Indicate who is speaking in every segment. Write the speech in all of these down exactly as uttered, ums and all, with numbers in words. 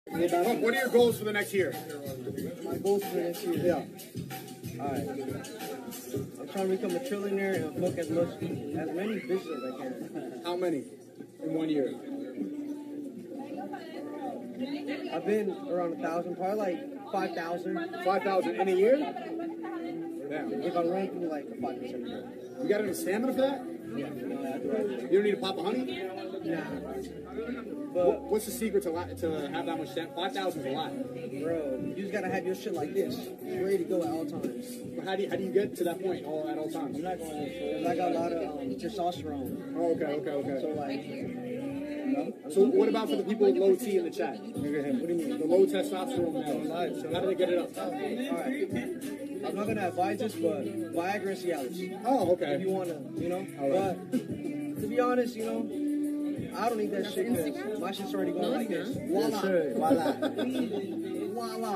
Speaker 1: Pump, what are your goals for the next year?
Speaker 2: My goals for the next year?
Speaker 1: Yeah.
Speaker 2: Alright. I'm trying to become a trillionaire and fuck as much, as many bitches as I can.
Speaker 1: How many in one year?
Speaker 2: I've been around a thousand, probably like five thousand.
Speaker 1: Five thousand in a year? Damn.
Speaker 2: If I run through like a five percent.
Speaker 1: You got any stamina for that?
Speaker 2: Yeah.
Speaker 1: You don't need to pop a honey?
Speaker 2: Nah.
Speaker 1: But what's the secret to to have that much stamina? Five thousand is a lot.
Speaker 2: Bro, you just gotta have your shit like this, ready to go at all times.
Speaker 1: But how do you, how do you get to that point all at all times?
Speaker 2: I'm not going to because I got a lot of um, testosterone.
Speaker 1: Oh, okay, okay, okay.
Speaker 2: So like,
Speaker 1: so what about for the people with low T in the chat? What do you mean? The low testosterone man. How do they get it up?
Speaker 2: Alright. I'm not gonna advise this, but Viagra and Cialis.
Speaker 1: Oh, okay.
Speaker 2: If you wanna, you know.
Speaker 1: Right.
Speaker 2: But to be honest, you know, I don't need that shit because my shit's already going like this. Voila. Voila. Voila.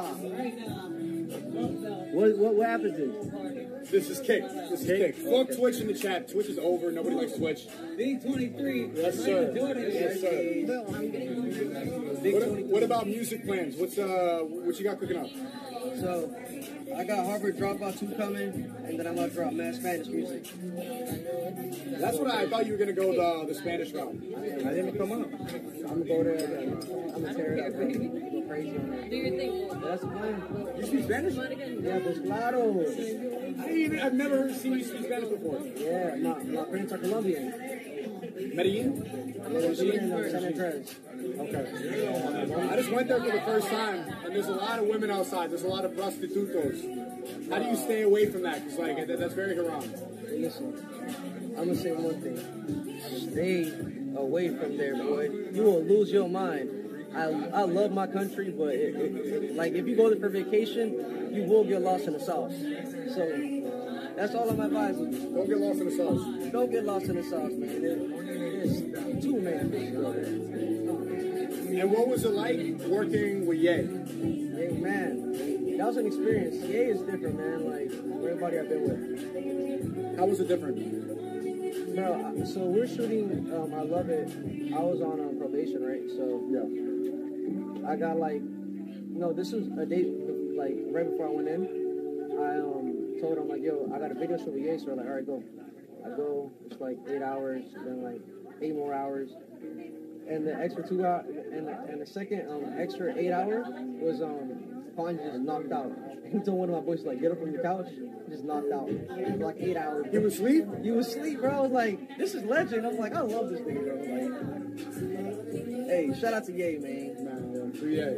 Speaker 3: What, what, what happens is?
Speaker 1: This is Kick. This is Kick. Fuck Twitch in the chat. Twitch is over. Nobody likes Twitch.
Speaker 4: B twenty-three.
Speaker 1: Yes, sir. Yes, sir. What, what about music plans? What's uh, what you got cooking up?
Speaker 2: So, I got Harvard Dropout two coming, and then I'm gonna drop mad Spanish music.
Speaker 1: That's what I, I thought you were gonna go the the Spanish route.
Speaker 2: I didn't come up. I'm gonna go there again. I'm gonna tear it up. Bro. Go crazy on it.
Speaker 5: Do your thing.
Speaker 2: That's the plan.
Speaker 1: You speak Spanish?
Speaker 2: Yeah, pues claro.
Speaker 1: I didn't even, I've never heard seen you speak Spanish before.
Speaker 2: Yeah, my, my parents are Colombian.
Speaker 1: Medellin?
Speaker 2: Medellin and San Andres.
Speaker 1: Okay. I just went there for the first time, and there's a lot of women outside. There's a lot of prostitutos. How do you stay away from that? Because like that, that's very haram.
Speaker 2: Listen, I'm gonna say one thing. Stay away from there, boy. You will lose your mind. I I love my country, but it, it, it, like if you go there for vacation, you will get lost in the sauce. So that's all I'm advising.
Speaker 1: Don't get lost in the sauce.
Speaker 2: Don't get lost in the sauce, man. There's too many things out there.
Speaker 1: And what was it like working with Ye?
Speaker 2: Hey, man, that was an experience. Ye is different, man. Like everybody I've been with.
Speaker 1: How was it different?
Speaker 2: Bro, so we're shooting. Um, I love it. I was on um, probation, right? So
Speaker 1: yeah,
Speaker 2: I got like, no, this was a day like right before I went in. I um told him like, yo, I got a video shoot with Ye. So we're like, all right, go. I go. It's like eight hours, then like eight more hours. And the extra two hours, and, and the second um, extra eight hours was um, Ponji just knocked out. He told one of my boys like, get up from the couch, just knocked out. For like eight hours.
Speaker 1: He was asleep?
Speaker 2: He was asleep, bro. I was like, this is legend. I'm like, I love this nigga, bro. Like, hey, shout out to Ye, man.
Speaker 1: Man, to Ye.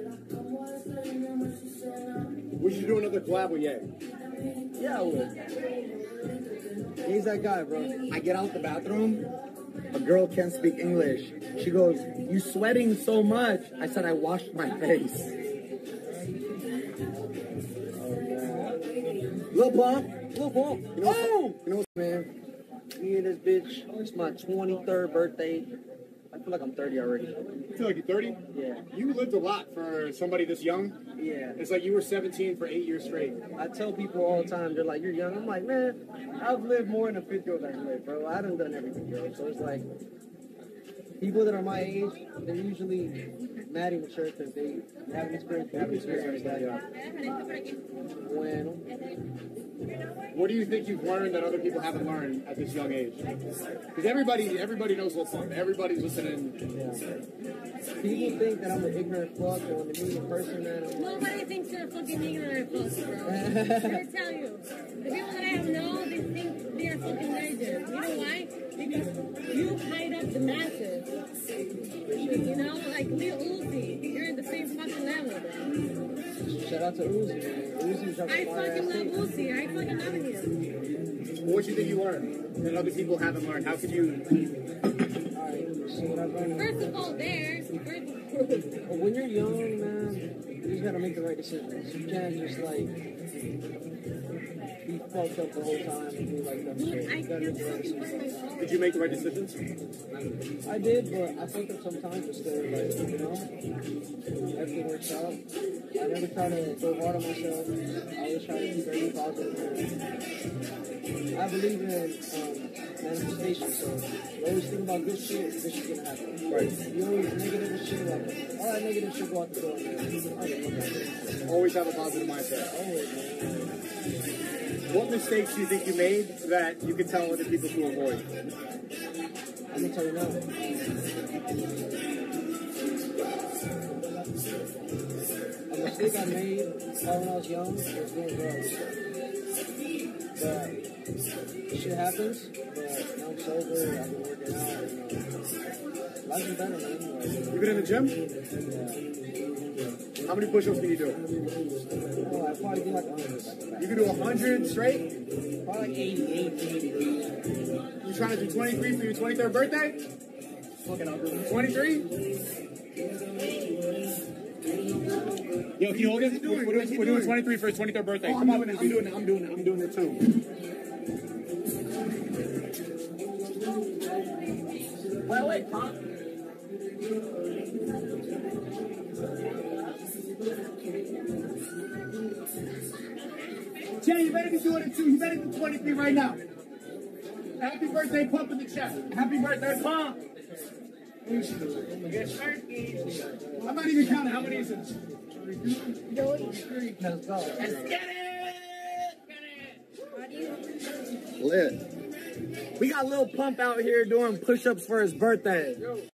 Speaker 1: We should do another collab with Ye.
Speaker 2: Yeah, I would. He's that guy, bro.
Speaker 3: I get out the bathroom. A girl can't speak English. She goes, "You sweating so much." I said, "I washed my face."
Speaker 2: Lil Pump, Lil Pump.
Speaker 1: You know,
Speaker 2: Oh,
Speaker 1: you know,
Speaker 2: man. Me and this bitch. It's my twenty-third birthday. I feel like I'm thirty already.
Speaker 1: you feel like you're thirty?
Speaker 2: Yeah.
Speaker 1: You lived a lot for somebody this young.
Speaker 2: Yeah.
Speaker 1: It's like you were seventeen for eight years straight.
Speaker 2: I tell people all the time, they're like, you're young. I'm like, man, I've lived more than a fifty-year-old I lived, bro. I done done everything, bro. So it's like, people that are my age, they're usually mad immature because they haven't experienced, haven't experienced that. When
Speaker 1: What do you think you've learned that other people haven't learned at this young age? Because everybody, everybody knows what's up. Everybody's listening.
Speaker 2: yeah. People think that I'm an ignorant fuck, and when they meet in person, man, I'm like,
Speaker 5: Nobody thinks you're a fucking ignorant fuck, bro. I tell you. The people that I have known, they think they're fucking legends. You know why? Because you hide up the masses. You know, like Lil Uzi. You're in the same fucking level, bro.
Speaker 2: shout out to Uzi, man. Uzi's
Speaker 5: I fucking love Uzi. I fucking love him.
Speaker 1: What do you think you learned that other people haven't learned? How could you?
Speaker 2: Alright, so what I've learned.
Speaker 5: First of all, there.
Speaker 2: When you're young, man, you just gotta make the right decisions. You can't just like be fucked up the whole time and do like dumb shit.
Speaker 5: I
Speaker 2: You gotta make the right
Speaker 5: fucking
Speaker 2: decisions.
Speaker 5: burn myself.
Speaker 1: Did you make the right decisions?
Speaker 2: I did, but I fucked up sometimes, but still, like, you know, everything works out. I never try to go hard on myself. I always try to keep everything positive. Man. I believe in um, manifestation. So you always think about good shit, good shit gonna happen.
Speaker 1: Right.
Speaker 2: You always negative and shit, like all that negative shit go out the door, man. I don't look at it.
Speaker 1: Always have a positive mindset.
Speaker 2: Always, man.
Speaker 1: What mistakes do you think you made that you can tell other people to avoid?
Speaker 2: I'm gonna tell you now. A mistake I made when I was young was doing drugs. But shit happens. But now I'm sober. I've been working out. You know, life's better, man. Like,
Speaker 1: You been in the gym?
Speaker 2: yeah.
Speaker 1: How many push-ups can you do?
Speaker 2: Oh, I probably do like a hundred.
Speaker 1: You can do one hundred straight?
Speaker 2: Probably like eighty, eighty, eighty.
Speaker 1: You trying to do twenty-three for your twenty-third birthday? twenty-three? Yo, can you hold it? We're doing, we're doing, we're doing twenty-three for his twenty-third birthday.
Speaker 3: Oh,
Speaker 1: Come
Speaker 3: I'm
Speaker 1: on.
Speaker 3: doing it. I'm doing it. I'm doing it. I'm doing it too. Wait, wait, Pop.
Speaker 1: Jay, you better be doing it too. You better do twenty-three right now. Happy birthday, Pump in the chat. Happy birthday, Pump. I'm not even counting. How many is it?
Speaker 2: Let's go.
Speaker 1: Let's get it!
Speaker 3: Lit. We got Lil Pump out here doing push-ups for his birthday.